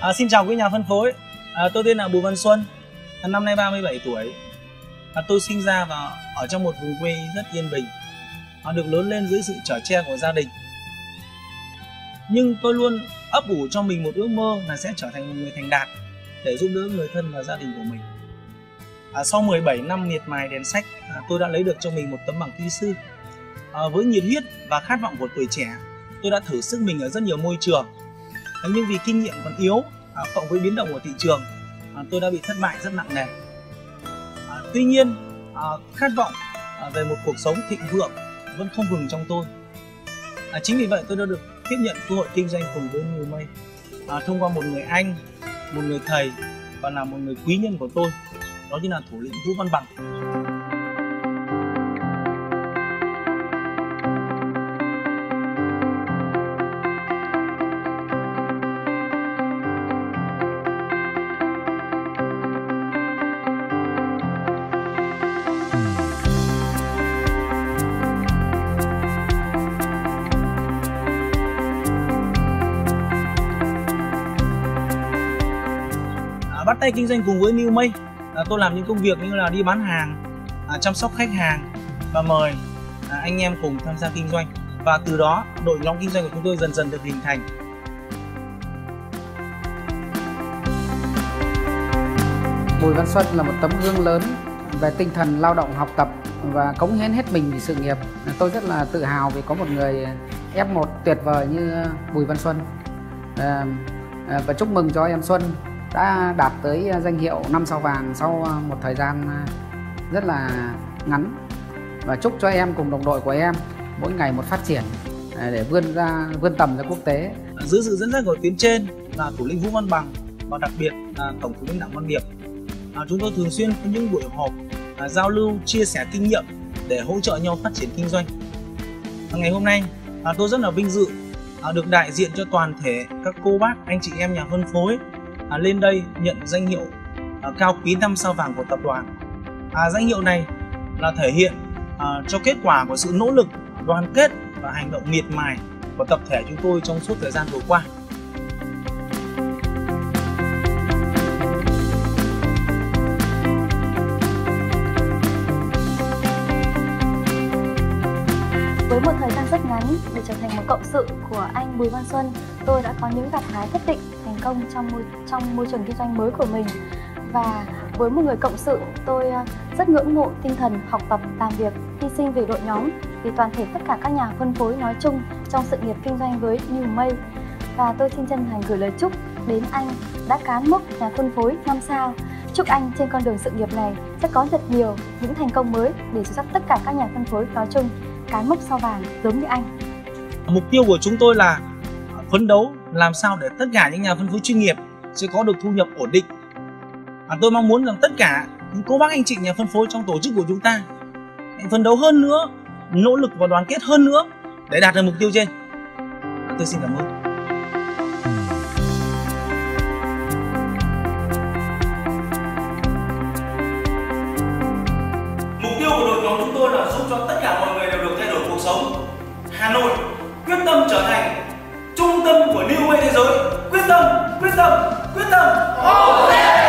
Xin chào quý nhà phân phối. Tôi tên là Bùi Văn Xuân, năm nay 37 tuổi. Tôi sinh ra và ở trong một vùng quê rất yên bình, được lớn lên dưới sự chở che của gia đình. Nhưng tôi luôn ấp ủ cho mình một ước mơ là sẽ trở thành một người thành đạt để giúp đỡ người thân và gia đình của mình. Sau 17 năm miệt mài đèn sách, tôi đã lấy được cho mình một tấm bằng kỹ sư. Với nhiệt huyết và khát vọng của tuổi trẻ, tôi đã thử sức mình ở rất nhiều môi trường. Nhưng vì kinh nghiệm còn yếu, cộng với biến động của thị trường, tôi đã bị thất bại rất nặng nề. Tuy nhiên, khát vọng về một cuộc sống thịnh vượng vẫn không ngừng trong tôi. Chính vì vậy tôi đã được tiếp nhận cơ hội kinh doanh cùng với New May thông qua một người anh, một người thầy và là một người quý nhân của tôi, đó chính là thủ lĩnh Vũ Văn Bằng. Bắt tay kinh doanh cùng với New May, tôi làm những công việc như là đi bán hàng, chăm sóc khách hàng và mời anh em cùng tham gia kinh doanh, và từ đó đội nhóm kinh doanh của chúng tôi dần dần được hình thành. Bùi Văn Xuân là một tấm gương lớn về tinh thần lao động, học tập và cống hiến hết mình vì sự nghiệp. Tôi rất là tự hào vì có một người F1 tuyệt vời như Bùi Văn Xuân, và chúc mừng cho em Xuân đã đạt tới danh hiệu 5 sao vàng sau một thời gian rất là ngắn, và chúc cho em cùng đồng đội của em mỗi ngày một phát triển để vươn tầm ra quốc tế. Dưới sự dẫn dắt của tuyến trên là thủ lĩnh Vũ Văn Bằng và đặc biệt là tổng thủ lĩnh Đặng Văn Điệp, chúng tôi thường xuyên có những buổi họp giao lưu, chia sẻ kinh nghiệm để hỗ trợ nhau phát triển kinh doanh. Ngày hôm nay tôi rất là vinh dự được đại diện cho toàn thể các cô bác, anh chị em nhà phân phối lên đây nhận danh hiệu cao quý 5 sao vàng của tập đoàn. Danh hiệu này là thể hiện cho kết quả của sự nỗ lực, đoàn kết và hành động miệt mài của tập thể chúng tôi trong suốt thời gian vừa qua. Với một thời gian rất ngắn để trở thành một cộng sự của anh Bùi Văn Xuân, tôi đã có những gặt hái nhất định thành công trong môi trường kinh doanh mới của mình. Và với một người cộng sự, tôi rất ngưỡng mộ tinh thần học tập, làm việc, hy sinh vì đội nhóm, vì toàn thể tất cả các nhà phân phối nói chung trong sự nghiệp kinh doanh với New May. Và tôi xin chân thành gửi lời chúc đến anh đã cán mốc nhà phân phối 5 sao. Chúc anh trên con đường sự nghiệp này sẽ có thật nhiều những thành công mới để dẫn dắt tất cả các nhà phân phối nói chung cán mốc sao vàng giống như anh. Mục tiêu của chúng tôi là phấn đấu làm sao để tất cả những nhà phân phối chuyên nghiệp sẽ có được thu nhập ổn định. Tôi mong muốn rằng tất cả những cô bác anh chị nhà phân phối trong tổ chức của chúng ta hãy phấn đấu hơn nữa, nỗ lực và đoàn kết hơn nữa để đạt được mục tiêu trên. Tôi xin cảm ơn. Mục tiêu của đội nhóm chúng tôi là giúp cho tất cả mọi người đều được thay đổi cuộc sống. Hà Nội quyết tâm trở thành trung tâm của New May thế giới. Quyết tâm, quyết tâm, quyết tâm.